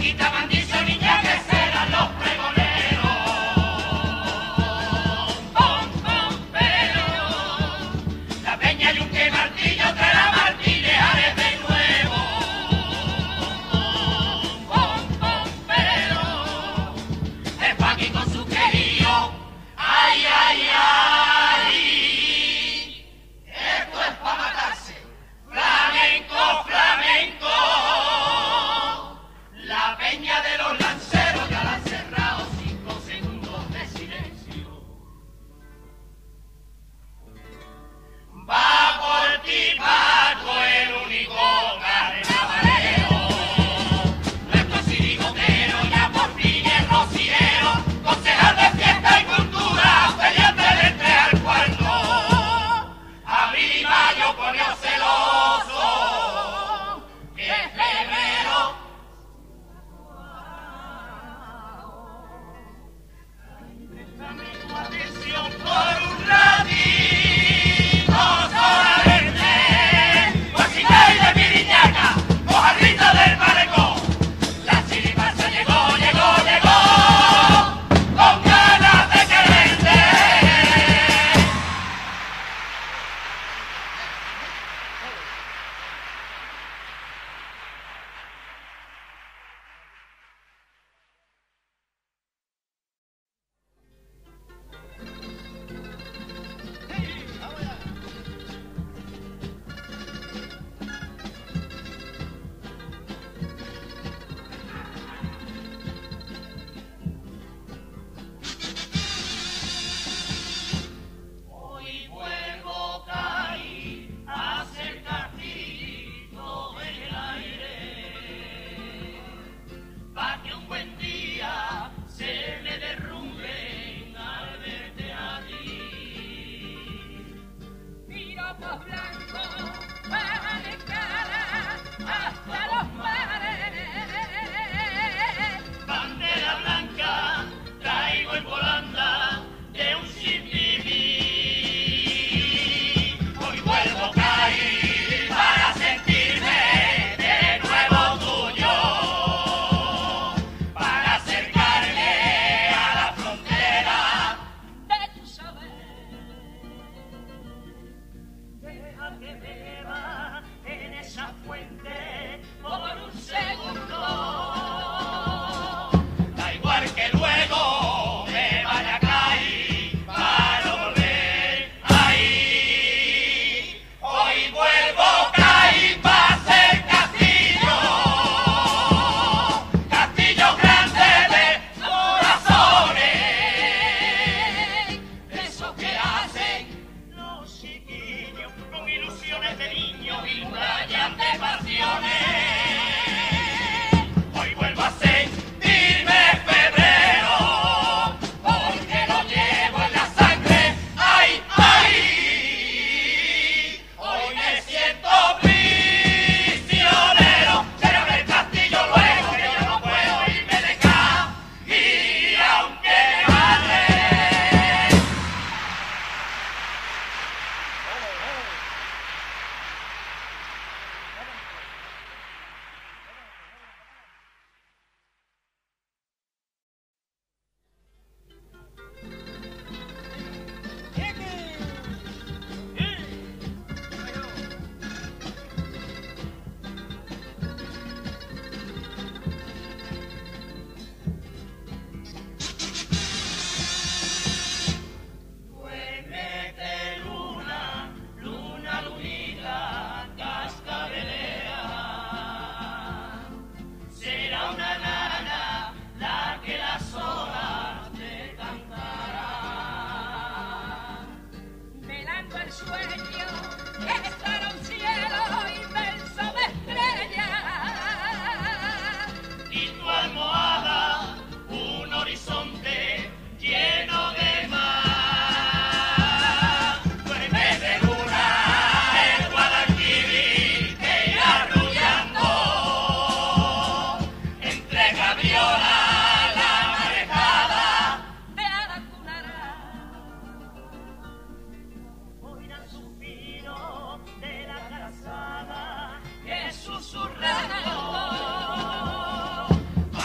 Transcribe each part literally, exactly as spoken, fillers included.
Ay,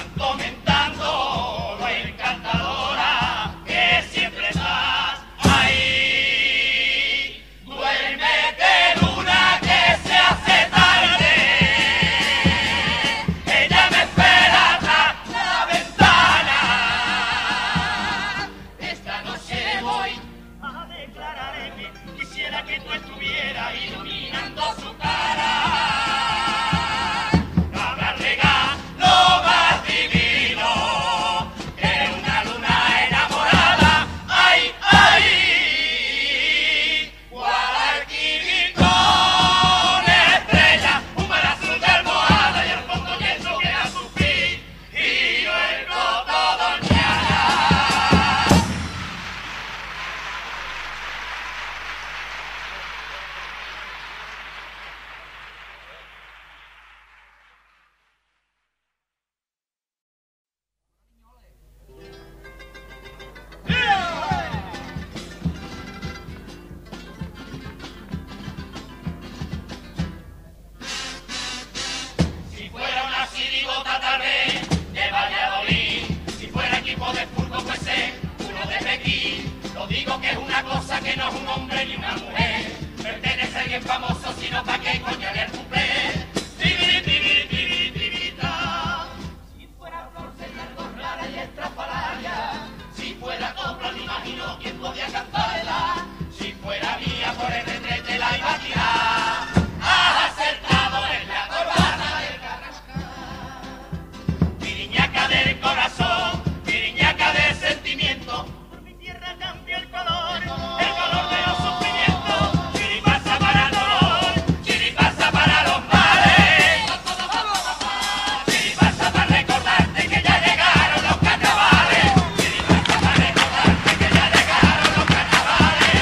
es una cosa que no es un hombre ni una mujer. Pertenece a alguien famoso, sino pa' qué coño le cumple. Tibiri, tibiri, tibiri, tibirita. Si fuera flor sería algo rara y estrafalaria. Si fuera copla, me imagino quién podía cantarla. Si fuera mía, por el retrete la iba a tirar. Has acertado en la corbata del Carrascal. Piriñaca del corazón, piriñaca del sentimiento. Por mi tierra cambia el color, el color de los sufrimientos. Chiripasa para el dolor, chiripasa para los males. Chiripasa para recordarte que ya llegaron los carnavales. Chiripasa para recordarte que ya llegaron los carnavales.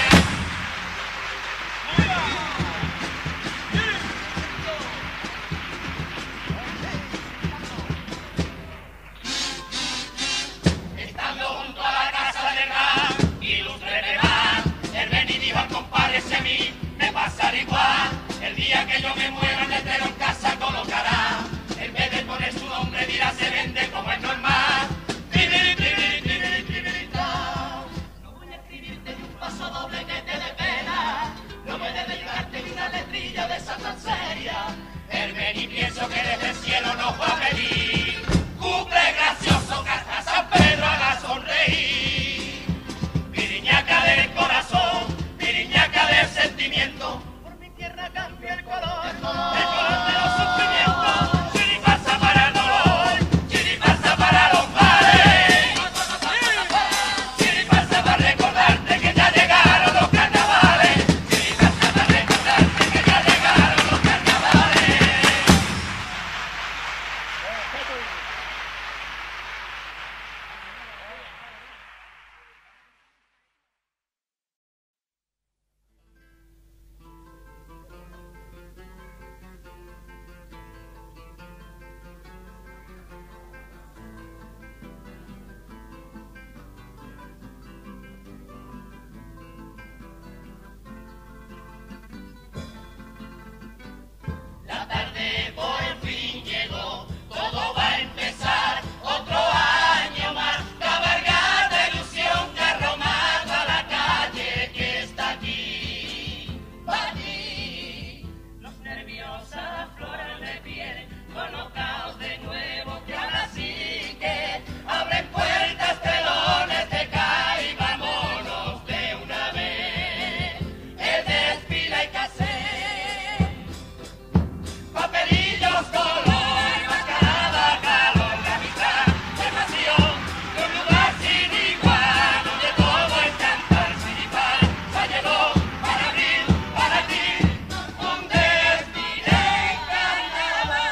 Estando junto a la casa de Ram, ilustre de Ram, el Beni dijo al compadre, si a mí me pasará igual. El día que yo me muera, el letrero en casa colocará. En vez de poner su nombre, dirá se vende como es normal. Tibiri, tibiri, tibiri, tibirita. No voy a escribirte ni un paso doble que te dé pena. No voy a dedicarte ni una letrilla de esa tan seria. El Beni pienso que desde el cielo nos va a pedir. Cumple gracioso, que hasta San Pedro haga sonreír. Piriñaca del corazón, piriñaca del sentimiento. Por mi tierra cambia el color, el color de los sufrimientos. Chiripasa para el dolor, chiripasa para los males. Chiripasa para recordarte que ya llegaron los carnavales. Chiripasa para recordarte que ya llegaron los carnavales. La tarde por fin llegó, todo va a empezar, otro año más, cabalgata, ilusión, carro más a la calle que está aquí, pa' ti. Los nervios afloran de piel, colocaos de nuevo, que ahora sí que abren puertas, telones de cae y vámonos de una vez. El desfile hay que hacer. Papelillos, color, mascarada, calor, la mitad de pasión, de un lugar sin igual, donde todo es cantar, chiripar, ya llegó para abrir para ti un desfile en carnaval.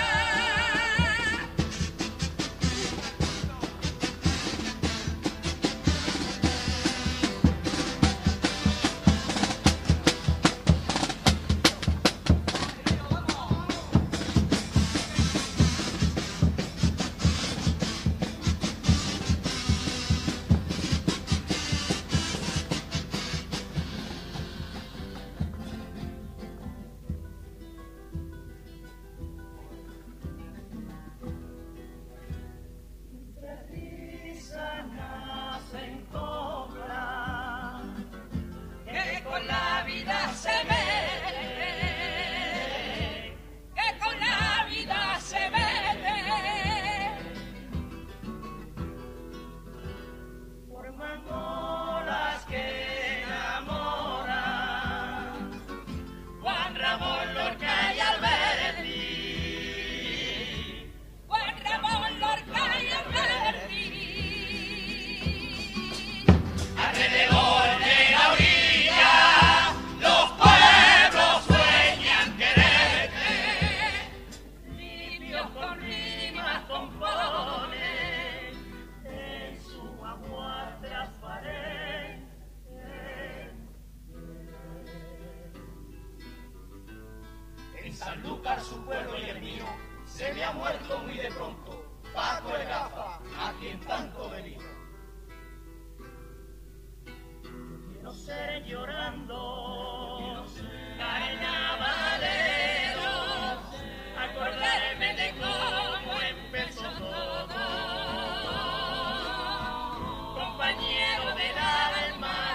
Risa nace en cobra, que con la vida se ve, que con la vida se ve. Forman olas que enamoran, Juan Ramón Lorca y Alberti. Juan Ramón Lorca y Alberti. Alrededor de la orilla, los pueblos sueñan quererte. Limpios con rimas componen en su agua transparente. En Sanlúcar, su pueblo y el mío, se me ha muerto muy de pronto Paco el Gafa, a quien tanto venía. Quiero ser llorando, carnavalero, acordarme de cómo empezó todo, compañero del alma.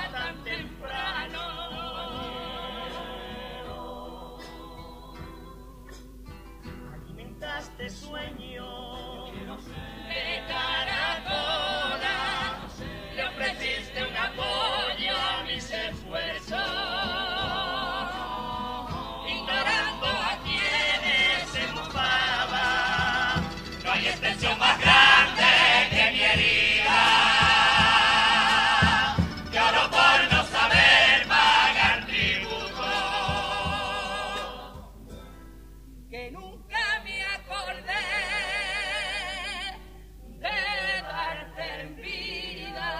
mucho más grande que mi herida. Lloro por no saber pagar tributo. Que nunca me acordé de darte en vida.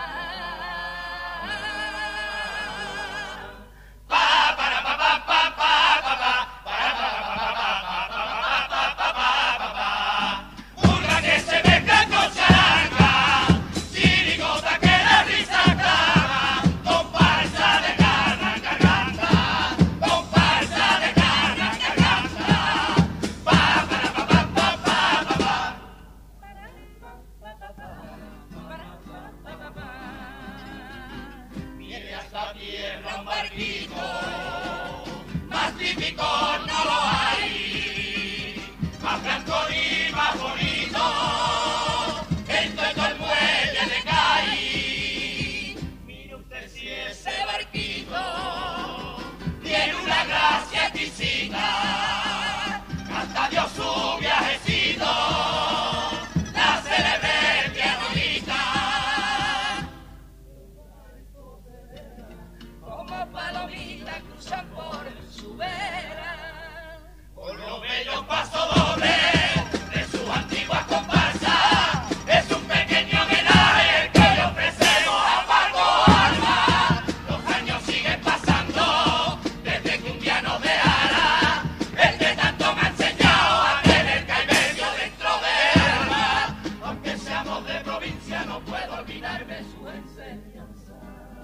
Pa para pa pa pa pa pa pa para pa pa pa pa pa pa pa pa. Burla que se mezcla con charanga, chirigota que la risa clama, comparsa de carna garganta, comparsa de carna garganta. Pa para pa pa pa pa pa pa. Viene hasta tierra un barquito, más típico no lo hay, más blanco y más bonito, en todo el muelle de Cádiz. Mire usted si ese barquito tiene una gracia exquisita, hasta dio su viajecito, la célebre pianolita. Como palomitas cruzan por su vera. Con los bellos pasodobles de sus antiguas comparsas, es un pequeño homenaje que le ofrecemos a Paco Alba. Los años siguen pasando desde que un día nos dejara, el que tanto me ha enseñado a tener calverio dentro del alma. Aunque seamos de provincia, no puedo olvidarme su enseñanza.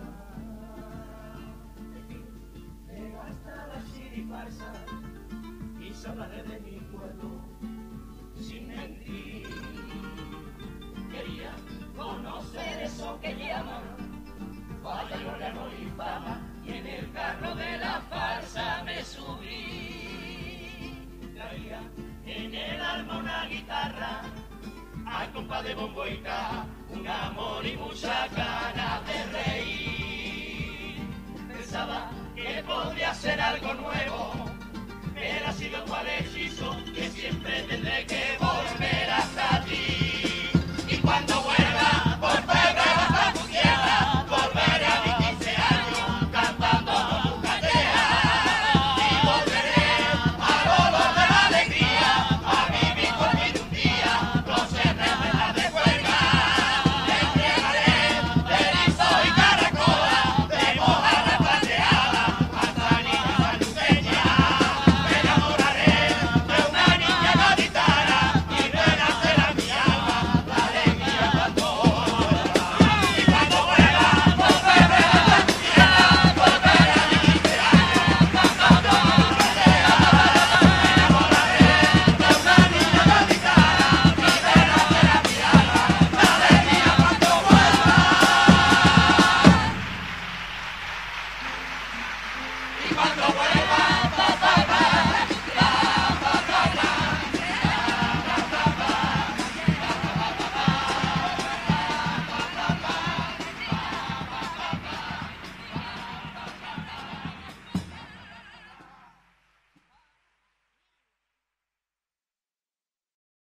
Llega hasta la chiriparsa y se hablaré de mi pueblo sin mentir. Quería conocer eso que llaman vaya y órgano y fama, y en el carro de la farsa me subí. Traía en el alma una guitarra, al compás de bombo y caja, un amor y mucha ganas de reír. Pensaba que podría ser algo nuevo, pero ha sido cual hechizo que siempre tendré que volver hasta ti. Y cuando vuelva por febre hasta tu tierra, volveré a mis quince años cantando con tu catea. Y volveré al olor de la alegría, a vivir conmigo un día los cerros de la descuelga. Te entregaré de erizo y caracola, de mojarra plateada, hasta niña saluceña. Me enamoraré de una niña gaditana y renacerá mi alma la alegría cuando vuelva. Y cuando vuelva por febre hasta tu tierra, volveré a mis quince años cantando con tu catea. Me enamoraré de una niña gaditana y renacerá mi alma la alegría cuando vuelva. Y cuando vuelva